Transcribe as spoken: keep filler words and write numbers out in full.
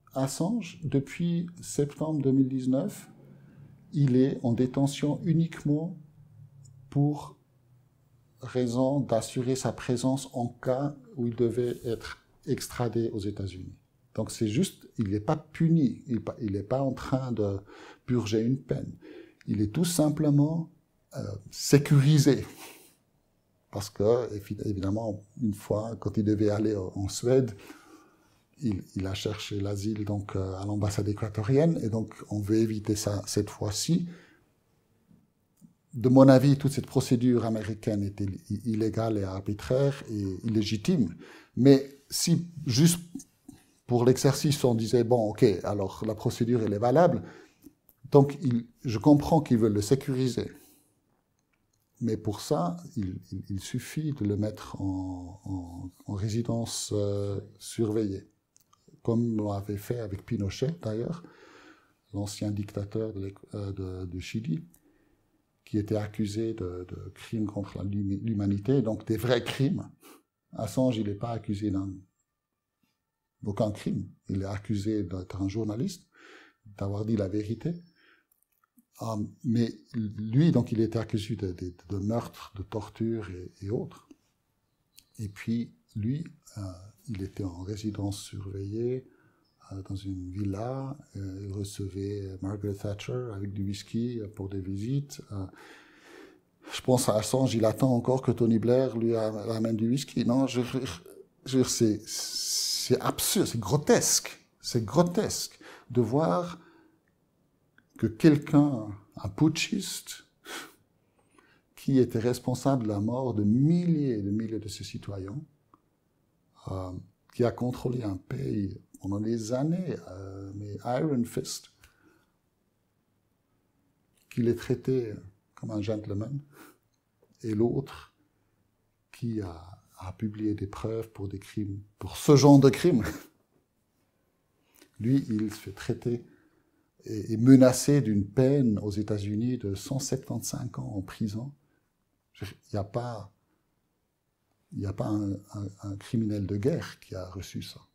Assange, depuis septembre deux mille dix-neuf, il est en détention uniquement pour raison d'assurer sa présence en cas où il devait être extradé aux États-Unis. Donc c'est juste, il n'est pas puni, il n'est pas en train de purger une peine. Il est tout simplement euh, sécurisé. Parce que, évidemment, une fois, quand il devait aller en Suède, il, il a cherché l'asile donc à l'ambassade équatorienne, et donc on veut éviter ça cette fois-ci. De mon avis, toute cette procédure américaine était illégale et arbitraire et illégitime. Mais si, juste pour l'exercice, on disait, bon, ok, alors la procédure, elle est valable, donc il, je comprends qu'ils veulent le sécuriser. Mais pour ça, il, il, il suffit de le mettre en, en, en résidence euh, surveillée, comme on avait fait avec Pinochet, d'ailleurs, l'ancien dictateur de, euh, de, de Chili, qui était accusé de, de crimes contre l'humanité, donc des vrais crimes. Assange, il n'est pas accusé d'aucun crime. Il est accusé d'être un journaliste, d'avoir dit la vérité. Um, mais lui, donc, il était accusé de, de, de meurtre, de torture et, et autres. Et puis, lui, euh, il était en résidence surveillée euh, dans une villa. Euh, il recevait Margaret Thatcher avec du whisky pour des visites. Euh, je pense à Assange, il attend encore que Tony Blair lui amène du whisky. Non, je, je, je, c'est, c'est absurde, c'est grotesque. C'est grotesque de voir que quelqu'un, un putschiste, qui était responsable de la mort de milliers et de milliers de ses citoyens, euh, qui a contrôlé un pays pendant des années, euh, mais Iron Fist, qu'il est traité comme un gentleman, et l'autre qui a, a publié des preuves pour des crimes, pour ce genre de crimes. Lui, il se fait traiter et menacé d'une peine aux États-Unis de cent soixante-quinze ans en prison. Il n'y a pas, il n'y a pas un, un, un criminel de guerre qui a reçu ça.